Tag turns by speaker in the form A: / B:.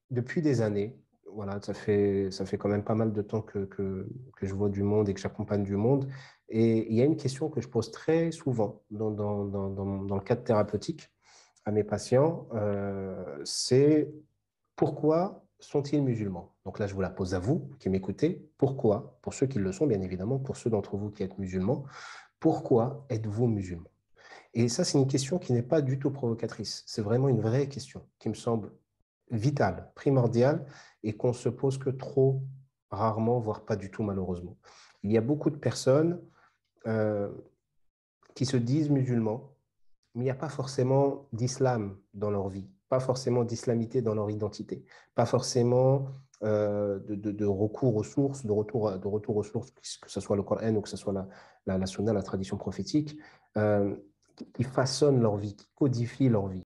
A: Depuis des années, voilà, ça fait quand même pas mal de temps que je vois du monde et que j'accompagne du monde. Et il y a une question que je pose très souvent dans le cadre thérapeutique à mes patients, c'est pourquoi sont-ils musulmans? Donc là, je vous la pose à vous qui m'écoutez. Pourquoi? Pour ceux qui le sont, bien évidemment, pour ceux d'entre vous qui êtes musulmans, pourquoi êtes-vous musulman? Et ça, c'est une question qui n'est pas du tout provocatrice. C'est vraiment une vraie question qui me semble vitale, primordiale, et qu'on se pose que trop rarement, voire pas du tout, malheureusement. Il y a beaucoup de personnes euh, qui se disent musulmans, mais il n'y a pas forcément d'islam dans leur vie, pas forcément d'islamité dans leur identité, pas forcément de recours aux sources, de retour aux sources, que ce soit le Coran ou que ce soit la Sunna, la tradition prophétique, qui façonnent leur vie, qui codifient leur vie.